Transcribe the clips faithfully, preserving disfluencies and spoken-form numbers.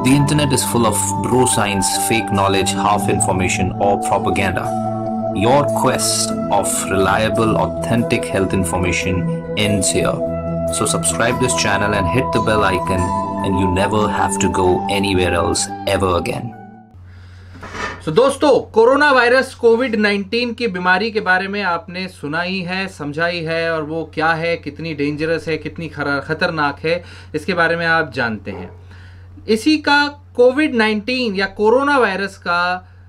The internet is full of bro science, fake knowledge, half information, or propaganda. Your quest of reliable, authentic health information ends here. So subscribe this channel and hit the bell icon, and you never have to go anywhere else ever again. तो so, दोस्तों, corona virus covid nineteen की बीमारी के बारे में आपने सुना ही है, समझा ही है, और वो क्या है, कितनी डेंजरस है, कितनी खतरनाक है, इसके बारे में आप जानते हैं। इसी का कोविड नाइन्टीन या कोरोना वायरस का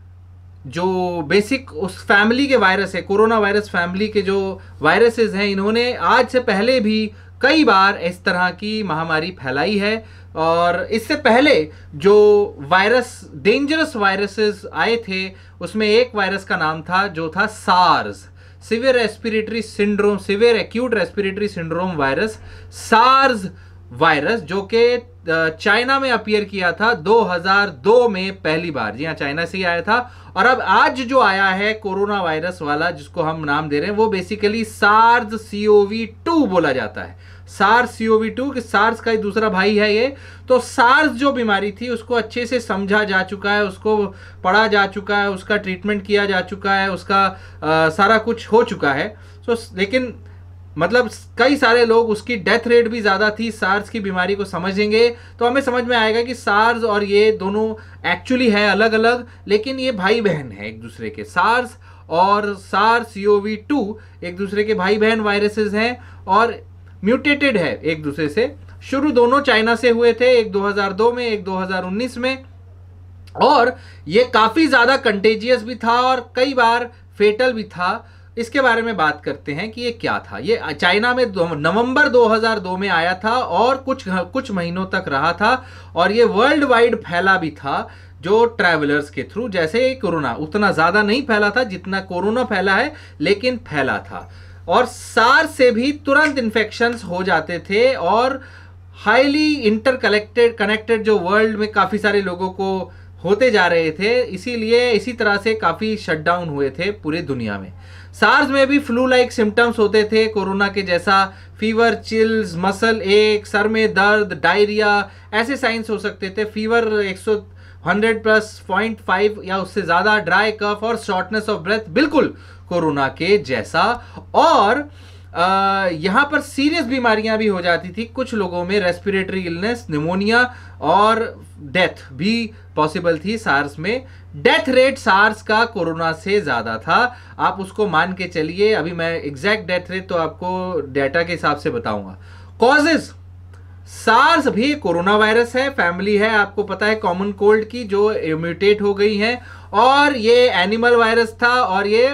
जो बेसिक उस फैमिली के वायरस है, कोरोना वायरस फैमिली के जो वायरसेस हैं, इन्होंने आज से पहले भी कई बार इस तरह की महामारी फैलाई है। और इससे पहले जो वायरस डेंजरस वायरसेस आए थे, उसमें एक वायरस का नाम था जो था SARS, severe respiratory syndrome, severe acute respiratory syndrome virus, SARS virus, जो कि चाइना में अपीयर किया था दो हज़ार दो में पहली बार। जी हाँ, चाइना से ही आया था। और अब आज जो आया है कोरोना वायरस वाला, जिसको हम नाम दे रहे हैं, वो basically SARS C O V two बोला जाता है। SARS C O V two, कि सार्स का ही दूसरा भाई है ये। तो सार्स जो बीमारी थी उसको अच्छे से समझा जा चुका है, उसको पढ़ा जा चुका है, उसका ट्रीटमेंट किया जा चुका है, उसका आ, सारा कुछ हो चुका है। तो लेकिन मतलब कई सारे लोग, उसकी डेथ रेट भी ज़्यादा थी। सार्स की बीमारी को समझेंगे तो हमें समझ में आएगा कि सार्स और ये दोनों एक्चुअली है अलग अलग, लेकिन ये भाई बहन है एक दूसरे के। सार्स और SARS C O V two एक दूसरे के भाई बहन वायरसेस हैं और म्यूटेटेड है एक दूसरे से। शुरू दोनों चाइना से हुए थे, एक दो हज़ार दो में, एक दो हज़ार उन्नीस में, और ये काफ़ी ज़्यादा कंटेजियस भी था और कई बार फेटल भी था। इसके बारे में बात करते हैं कि ये क्या था। ये चाइना में नवंबर दो हज़ार दो में आया था और कुछ कुछ महीनों तक रहा था, और ये वर्ल्ड वाइड फैला भी था, जो ट्रैवलर्स के थ्रू। जैसे कोरोना उतना ज़्यादा नहीं फैला था जितना कोरोना फैला है, लेकिन फैला था। और सार्स से भी तुरंत इन्फेक्शंस हो जाते थे और हाईली इंटरकनेक्टेड कनेक्टेड जो वर्ल्ड में काफ़ी सारे लोगों को होते जा रहे थे, इसीलिए इसी तरह से काफ़ी शटडाउन हुए थे पूरी दुनिया में। सार्स में भी फ्लू लाइक सिम्टम्स होते थे कोरोना के जैसा, फीवर, चिल्स, मसल एक, सर में दर्द, डायरिया, ऐसे साइंस हो सकते थे। फीवर एक सौ हंड्रेड प्लस पॉइंट फाइव या उससे ज़्यादा, ड्राई कफ और शॉर्टनेस ऑफ ब्रेथ, बिल्कुल कोरोना के जैसा। और आ, यहाँ पर सीरियस बीमारियां भी हो जाती थी कुछ लोगों में, रेस्पिरेटरी इलनेस, निमोनिया और डेथ भी पॉसिबल थी सार्स में। डेथ रेट सार्स का कोरोना से ज़्यादा था, आप उसको मान के चलिए। अभी मैं एग्जैक्ट डेथ रेट तो आपको डेटा के हिसाब से बताऊंगा। कॉजेज, सार्स भी कोरोना वायरस है, फैमिली है, आपको पता है, कॉमन कोल्ड की, जो म्यूटेट हो गई है। और ये एनिमल वायरस था और ये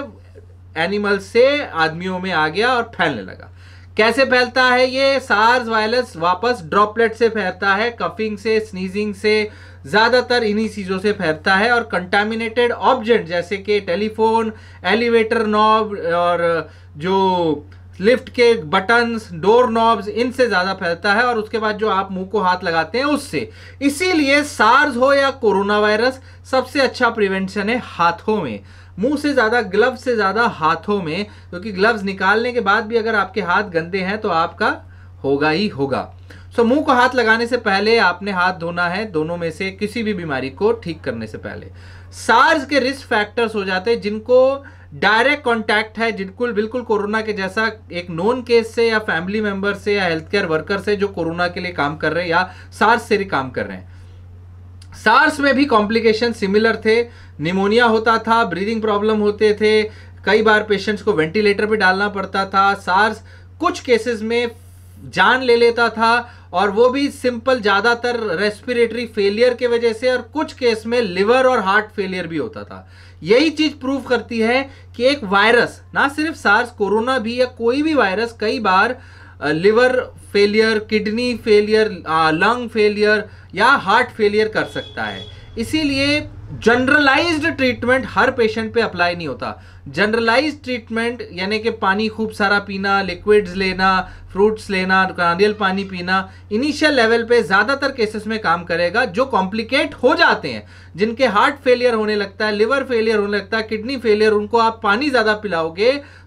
एनिमल से आदमियों में आ गया और फैलने लगा। कैसे फैलता है ये सार्स वायरस? वापस ड्रॉपलेट से फैलता है, कफिंग से, स्नीजिंग से, ज़्यादातर इन्हीं चीज़ों से फैलता है। और कंटामिनेटेड ऑब्जेक्ट जैसे कि टेलीफोन, एलिवेटर नॉब और जो लिफ्ट के बटन्स, डोर नॉब्स, इनसे ज़्यादा फैलता है। और उसके बाद जो आप मुंह को हाथ लगाते हैं उससे। इसीलिए सार्स हो या कोरोना वायरस, सबसे अच्छा प्रिवेंशन है हाथों में। मुंह से ज़्यादा, ग्लव्स से ज़्यादा हाथों में, क्योंकि ग्लव्स निकालने के बाद भी अगर आपके हाथ गंदे हैं तो आपका होगा ही होगा। सो मुंह को हाथ लगाने से पहले आपने हाथ धोना है, दोनों में से किसी भी बीमारी को ठीक करने से पहले। सार्स के रिस्क फैक्टर्स हो जाते हैं जिनको डायरेक्ट कांटेक्ट है, बिल्कुल बिल्कुल कोरोना के जैसा, एक नोन केस से या फैमिली मेंबर से या हेल्थ केयर वर्कर से जो कोरोना के लिए काम कर रहे हैं या सार्स से भी काम कर रहे हैं। सार्स में भी कॉम्प्लिकेशन सिमिलर थे, निमोनिया होता था, ब्रीदिंग प्रॉब्लम होते थे, कई बार पेशेंट्स को वेंटिलेटर पे डालना पड़ता था। सार्स कुछ केसेस में जान ले लेता था, और वो भी सिंपल, ज़्यादातर रेस्पिरेटरी फेलियर के वजह से, और कुछ केस में लिवर और हार्ट फेलियर भी होता था। यही चीज़ प्रूव करती है कि एक वायरस, ना सिर्फ सार्स, कोरोना भी या कोई भी वायरस, कई बार liver failure, kidney failure, lung failure या हार्ट फेलियर कर सकता है। इसीलिए जनरलाइज्ड ट्रीटमेंट हर पेशेंट पे अप्लाई नहीं होता। जनरलाइज्ड ट्रीटमेंट यानी कि पानी खूब सारा पीना, लिक्विड्स लेना, फ्रूट्स लेना, नारियल पानी पीना, इनिशियल लेवल पे ज़्यादातर केसेस में काम करेगा। जो कॉम्प्लिकेट हो जाते हैं, जिनके हार्ट फेलियर होने लगता है, लिवर फेलियर होने लगता है, किडनी फेलियर, उनको आप पानी ज़्यादा पिलाओगे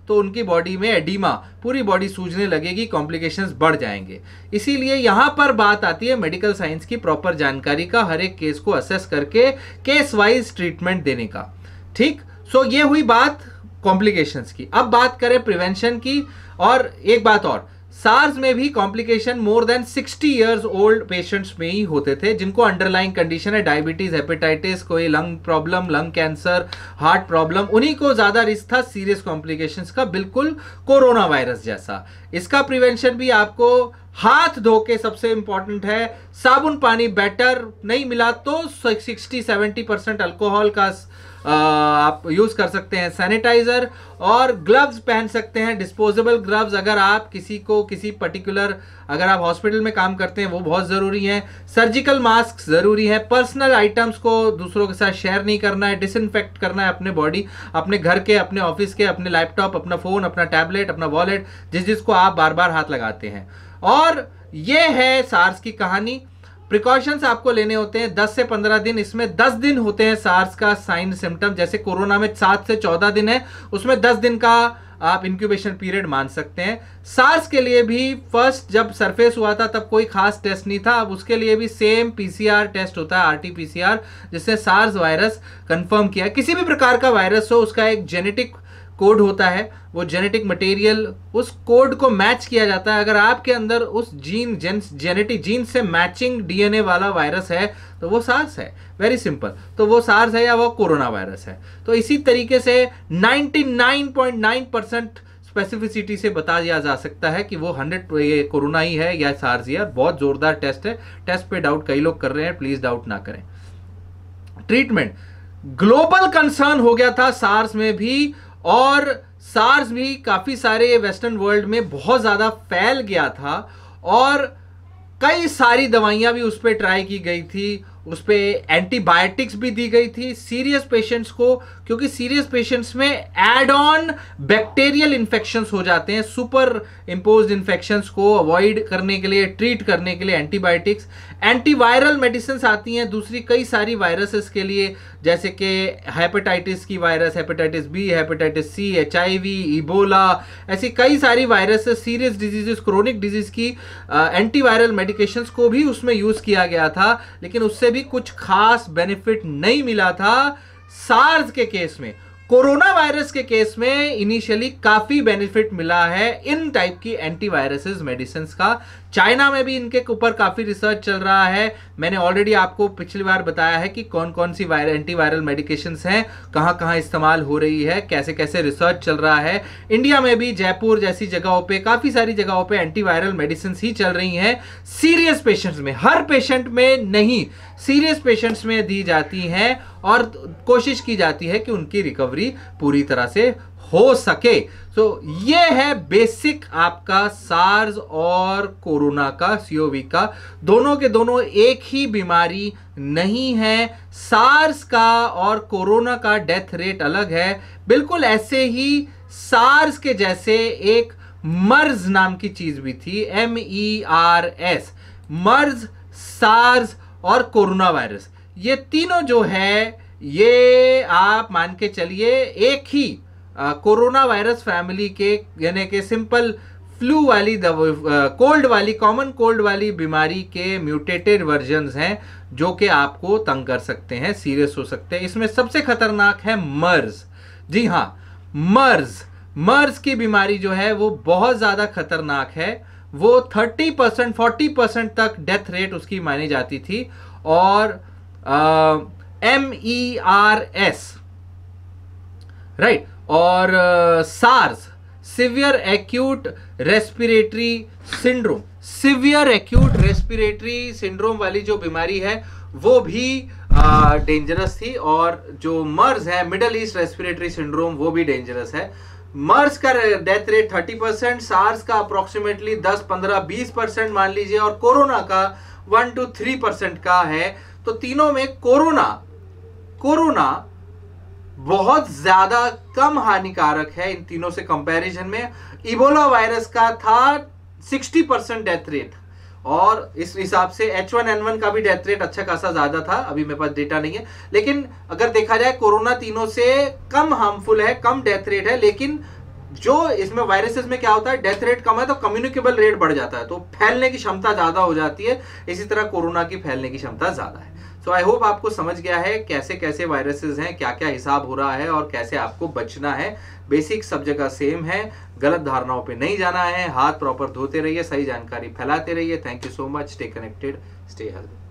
तो उनकी बॉडी में एडिमा, पूरी बॉडी सूजने लगेगी, कॉम्प्लिकेशंस बढ़ जाएंगे। इसीलिए यहां पर बात आती है मेडिकल साइंस की प्रॉपर जानकारी का, हर एक केस को असेस करके केस वाइज ट्रीटमेंट देने का। ठीक, सो ये हुई बात कॉम्प्लिकेशंस की। अब बात करें प्रिवेंशन की। और एक बात और, सार्स में भी complication more than sixty years old patients में ही होते थे, जिनको अंडरलाइंग कंडीशन है, डायबिटीज, हेपेटाइटिस, कोई lung problem, lung cancer, heart problem, उन्हीं को ज्यादा रिस्क था सीरियस कॉम्प्लिकेशंस का, बिल्कुल कोरोना वायरस जैसा। इसका प्रिवेंशन भी आपको हाथ धो के, सबसे इंपॉर्टेंट है, साबुन पानी बेटर, नहीं मिला तो सिक्सटी सेवेंटी परसेंट अल्कोहल का आ, आप यूज कर सकते हैं, सैनिटाइजर, और ग्लव्स पहन सकते हैं, डिस्पोजेबल ग्लव्स। अगर आप किसी को किसी पर्टिकुलर, अगर आप हॉस्पिटल में काम करते हैं वो बहुत जरूरी है। सर्जिकल मास्क जरूरी है। पर्सनल आइटम्स को दूसरों के साथ शेयर नहीं करना है, डिसइंफेक्ट करना है अपने बॉडी, अपने घर के, अपने ऑफिस के, अपने लैपटॉप, अपना फोन, अपना टैबलेट, अपना वॉलेट, जिस जिसको आप बार बार हाथ लगाते हैं। और ये है सार्स की कहानी। प्रिकॉशंस आपको लेने होते हैं दस से पंद्रह दिन, इसमें दस दिन होते हैं सार्स का साइन सिम्टम, जैसे कोरोना में सात से चौदह दिन है, उसमें दस दिन का आप इंक्यूबेशन पीरियड मान सकते हैं। सार्स के लिए भी फर्स्ट जब सरफेस हुआ था तब कोई खास टेस्ट नहीं था, अब उसके लिए भी सेम पीसीआर टेस्ट होता है, आरटी पीसीआर, जिससे सार्स वायरस कंफर्म किया। किसी भी प्रकार का वायरस हो, उसका एक जेनेटिक कोड होता है, वो जेनेटिक मटेरियल, उस कोड को मैच किया जाता है। अगर आपके अंदर उस जीन जेनेटिक जीन से मैचिंग डीएनए वाला वायरस है तो वो सार्स है, वेरी सिंपल। तो वो सार्स है या वो कोरोना वायरस है। तो इसी तरीके से निन्यानवे पॉइंट नौ परसेंट स्पेसिफिसिटी से बता दिया जा सकता है कि वो हंड्रेड ये कोरोना ही है या सार्स ही है। बहुत जोरदार टेस्ट है, टेस्ट पे डाउट कई लोग कर रहे हैं, प्लीज डाउट ना करें। ट्रीटमेंट, ग्लोबल कंसर्न हो गया था सार्स में भी, और सार्स भी काफी सारे वेस्टर्न वर्ल्ड में बहुत ज्यादा फैल गया था, और कई सारी दवाइयां भी उस पर ट्राई की गई थी, उस पर एंटीबायोटिक्स भी दी गई थी सीरियस पेशेंट्स को, क्योंकि सीरियस पेशेंट्स में एड ऑन बैक्टीरियल इन्फेक्शंस हो जाते हैं। सुपर इम्पोज्ड इन्फेक्शंस को अवॉइड करने के लिए, ट्रीट करने के लिए एंटीबायोटिक्स, एंटीवायरल मेडिसिन आती हैं दूसरी कई सारी वायरसेस के लिए, जैसे कि हेपेटाइटिस की virus, hepatitis B, hepatitis C, H I V, Ebola, ऐसी कई सारी viruses, serious diseases, chronic disease की एंटीवायरल मेडिकेशंस को भी उसमें यूज किया गया था, लेकिन उससे भी कुछ खास बेनिफिट नहीं मिला था। सार्स के केस में, कोरोना वायरस के केस में इनिशियली काफी बेनिफिट मिला है इन टाइप की एंटीवायरसेस मेडिसिन का। चाइना में भी इनके ऊपर काफी रिसर्च चल रहा है। मैंने ऑलरेडी आपको पिछली बार बताया है कि कौन कौन सी वायरल एंटीवायरल मेडिकेशंस हैं, कहां कहां इस्तेमाल हो रही है, कैसे कैसे रिसर्च चल रहा है। इंडिया में भी जयपुर जैसी जगहों पे, काफी सारी जगहों पे एंटीवायरल मेडिसिन ही चल रही हैं सीरियस पेशेंट्स में, हर पेशेंट में नहीं, सीरियस पेशेंट्स में दी जाती हैं, और कोशिश की जाती है कि उनकी रिकवरी पूरी तरह से हो सके। तो ये है बेसिक आपका सार्स और कोरोना का, सीओवी का। दोनों के दोनों एक ही बीमारी नहीं है। सार्स का और कोरोना का डेथ रेट अलग है। बिल्कुल ऐसे ही सार्स के जैसे एक मर्ज नाम की चीज भी थी, M E R S, MERS, SARS और कोरोना वायरस, ये तीनों जो है ये आप मान के चलिए एक ही कोरोना वायरस फैमिली के, यानी कि सिंपल फ्लू वाली, कोल्ड वाली, कॉमन कोल्ड वाली बीमारी के म्यूटेटेड वर्जन्स हैं, जो कि आपको तंग कर सकते हैं, सीरियस हो सकते हैं। इसमें सबसे खतरनाक है मर्ज। जी हाँ, मर्ज मर्ज की बीमारी जो है वो बहुत ज्यादा खतरनाक है। वो थर्टी परसेंट फोर्टी परसेंट तक डेथ रेट उसकी मानी जाती थी। और M E R S, right, और SARS, severe acute respiratory syndrome, severe acute respiratory syndrome वाली जो बीमारी है वो भी डेंजरस थी। और जो मर्ज है, मिडल ईस्ट रेस्पिरेटरी सिंड्रोम, वो भी डेंजरस है। मर्स का death rate thirty percent, SARS का अप्रोक्सीमेटली दस, पंद्रह, बीस परसेंट मान लीजिए, और कोरोना का वन टू थ्री परसेंट का है। तो तीनों में कोरोना कोरोना बहुत ज्यादा कम हानिकारक है इन तीनों से कंपैरिजन में। इबोला वायरस का था सिक्सटी परसेंट डेथ रेट, और इस हिसाब से एच वन एन वन का भी डेथ रेट अच्छा खासा ज्यादा था। अभी मेरे पास डेटा नहीं है, लेकिन अगर देखा जाए कोरोना तीनों से कम हार्मफुल है, कम डेथ रेट है, लेकिन जो इसमें वायरसेस में क्या होता है, डेथ रेट कम है तो कम्युनिकेबल रेट बढ़ जाता है, तो फैलने की क्षमता ज्यादा हो जाती है। इसी तरह कोरोना की फैलने की क्षमता ज्यादा है। सो आई होप आपको समझ गया है कैसे कैसे वायरसेस हैं, क्या क्या हिसाब हो रहा है और कैसे आपको बचना है। बेसिक सब जगह सेम है, गलत धारणाओं पे नहीं जाना है, हाथ प्रॉपर धोते रहिए, सही जानकारी फैलाते रहिए। Thank you so much, stay connected, stay healthy.